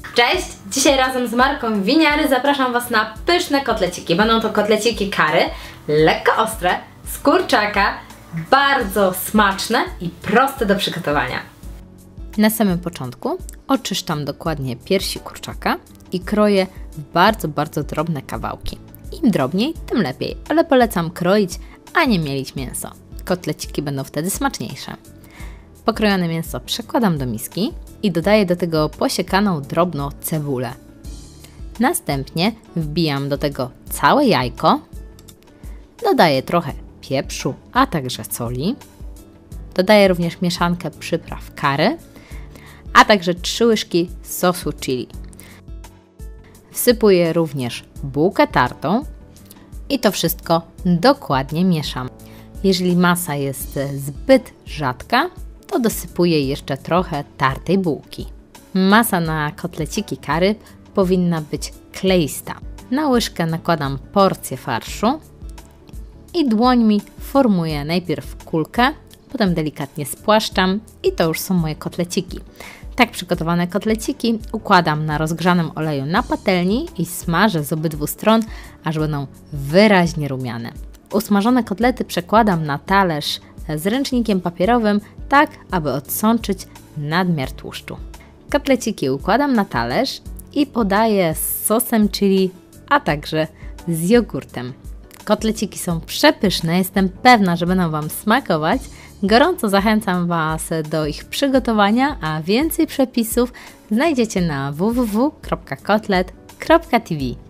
Cześć! Dzisiaj razem z Marką Winiary zapraszam Was na pyszne kotleciki. Będą to kotleciki curry, lekko ostre, z kurczaka, bardzo smaczne i proste do przygotowania. Na samym początku oczyszczam dokładnie piersi kurczaka i kroję w bardzo drobne kawałki. Im drobniej, tym lepiej, ale polecam kroić, a nie mielić mięso. Kotleciki będą wtedy smaczniejsze. Pokrojone mięso przekładam do miski i dodaję do tego posiekaną drobno cebulę. Następnie wbijam do tego całe jajko, dodaję trochę pieprzu, a także soli. Dodaję również mieszankę przypraw curry, a także 3 łyżki sosu chili. Wsypuję również bułkę tartą i to wszystko dokładnie mieszam. Jeżeli masa jest zbyt rzadka, to dosypuję jeszcze trochę tartej bułki. Masa na kotleciki curry powinna być kleista. Na łyżkę nakładam porcję farszu i dłońmi formuję najpierw kulkę, potem delikatnie spłaszczam i to już są moje kotleciki. Tak przygotowane kotleciki układam na rozgrzanym oleju na patelni i smażę z obydwu stron, aż będą wyraźnie rumiane. Usmażone kotlety przekładam na talerz z ręcznikiem papierowym, tak aby odsączyć nadmiar tłuszczu. Kotleciki układam na talerz i podaję z sosem chili, a także z jogurtem. Kotleciki są przepyszne, jestem pewna, że będą Wam smakować. Gorąco zachęcam Was do ich przygotowania, a więcej przepisów znajdziecie na www.kotlet.tv.